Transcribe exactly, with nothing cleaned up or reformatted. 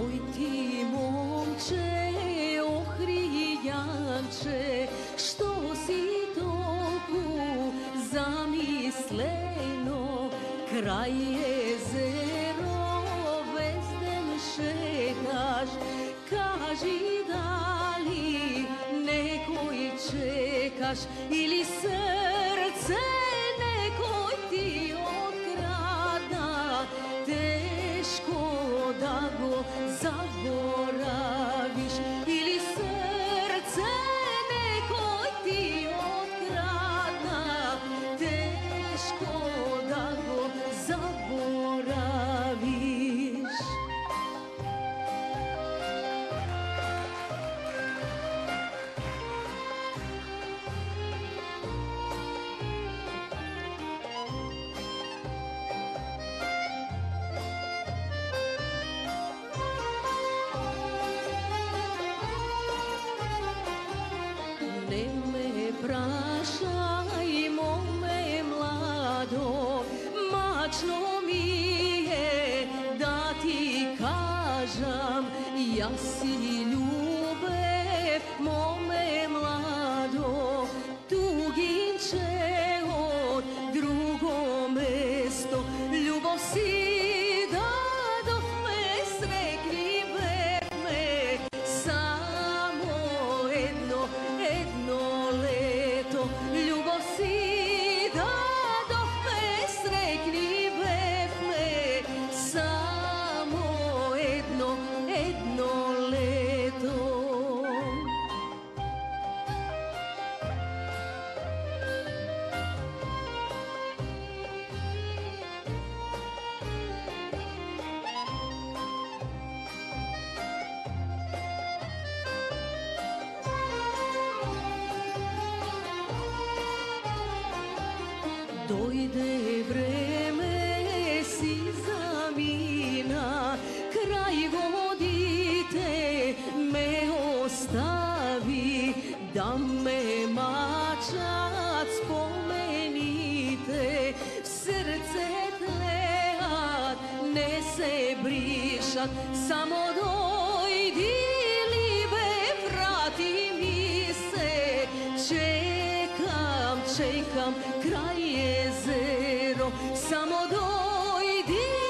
Oj ti momče, ohrijanče, što si toku zamisleno, kraj jezero vezden šetaš, kaži da li nekoj čekaš ili srce nekoj ti odkrada, teško da go zaboraviš ili srce nekoj ti odkrada, teško da go zaboraviš. Ne me prašaj, mome mlado, mačno mi je da ti kažem, ja si ljube, mome mlado, tuginče od drugo mesto, ljubov si dado me srekli me, samo jedno, jedno leto, ljubov si dado me srekli me, samo jedno, jedno leto. Dojde vreme si zamina, kraj vodite me ostavi, da me mačac spomenite, srce tleat, ne se brišat, samo dojdi libe, vrati mi se, čekam, čekam kraj jezero, samo dojdi